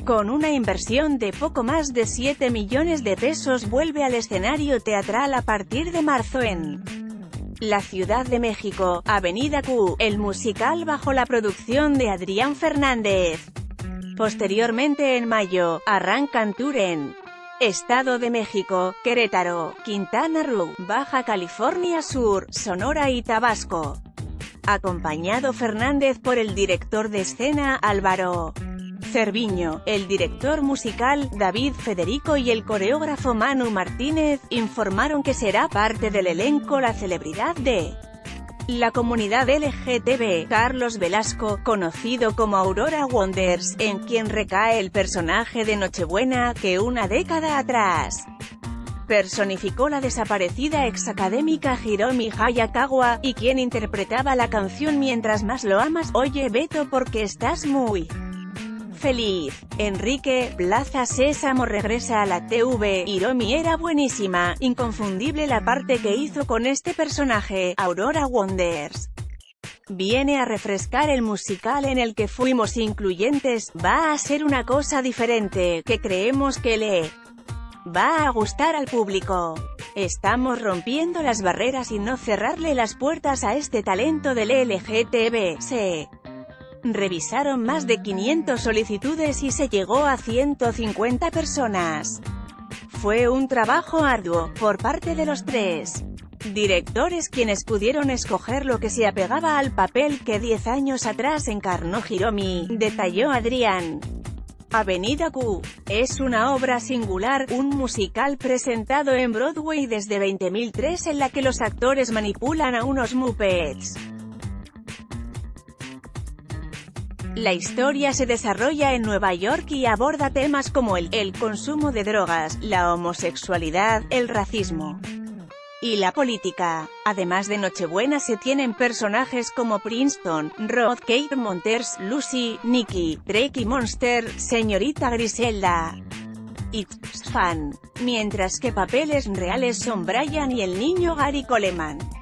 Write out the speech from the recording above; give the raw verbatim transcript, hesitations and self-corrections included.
Con una inversión de poco más de siete millones de pesos vuelve al escenario teatral a partir de marzo en la Ciudad de México, Avenida Q, el musical bajo la producción de Adrián Fernández. Posteriormente en mayo, arrancan tour en Estado de México, Querétaro, Quintana Roo, Baja California Sur, Sonora y Tabasco. Acompañado Fernández por el director de escena, Álvaro Cerviño, el director musical, David Federico y el coreógrafo Manu Martínez, informaron que será parte del elenco la celebridad de la comunidad L G T B, Carlos Velasco, conocido como Aurora Wonders, en quien recae el personaje de Nochebuena, que una década atrás personificó la desaparecida exacadémica Hiromi Hayakawa, y quien interpretaba la canción Mientras más lo amas. Oye Beto, porque estás muy feliz. Enrique, Plaza Sésamo regresa a la T V. Hiromi era buenísima, inconfundible la parte que hizo con este personaje. Aurora Wonders viene a refrescar el musical en el que fuimos incluyentes. Va a ser una cosa diferente, que creemos que le va a gustar al público. Estamos rompiendo las barreras y no cerrarle las puertas a este talento del L G T B. Se revisaron más de quinientas solicitudes y se llegó a ciento cincuenta personas. Fue un trabajo arduo, por parte de los tres directores, quienes pudieron escoger lo que se apegaba al papel que diez años atrás encarnó Hiromi, detalló Adrián. Avenida Q es una obra singular, un musical presentado en Broadway desde dos mil tres en la que los actores manipulan a unos Muppets. La historia se desarrolla en Nueva York y aborda temas como el, el consumo de drogas, la homosexualidad, el racismo y la política. Además de Nochebuena se tienen personajes como Princeton, Rod, Kate Monters, Lucy, Nicky, Drake y Monster, Señorita Griselda y Fan, mientras que papeles reales son Brian y el niño Gary Coleman.